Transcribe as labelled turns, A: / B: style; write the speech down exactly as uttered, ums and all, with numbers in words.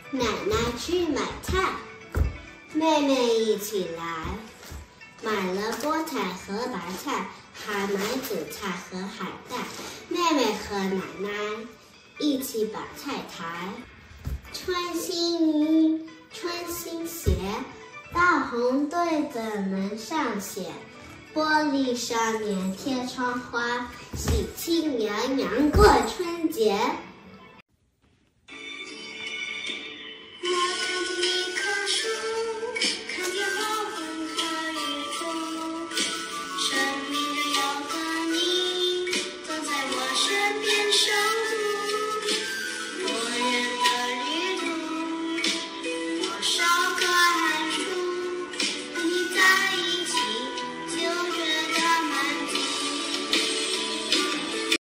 A: 奶奶去买菜，妹妹一起来，买了菠菜和白菜，还买紫菜和海带。妹妹和奶奶一起把菜抬，穿新衣，穿新鞋，大红对着门上写，玻璃上面贴窗花，喜庆洋洋过春节。